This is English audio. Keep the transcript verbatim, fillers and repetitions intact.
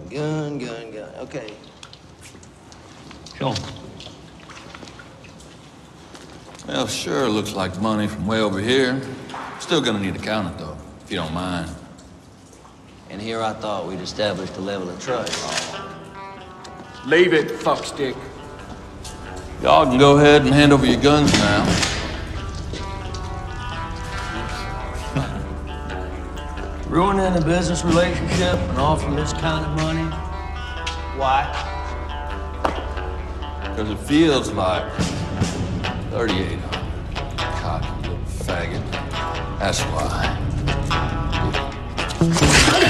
gun, gun, gun. Okay. Show 'em. Well, sure, looks like money from way over here. Still gonna need to count it, though, if you don't mind. And here I thought we'd established a level of trust. Leave it, fuckstick. Y'all can go ahead and hand over your guns now. Ruining a business relationship and offering this kind of money? Why? Because it feels like thirty-eight hundred. God, you little faggot. That's why.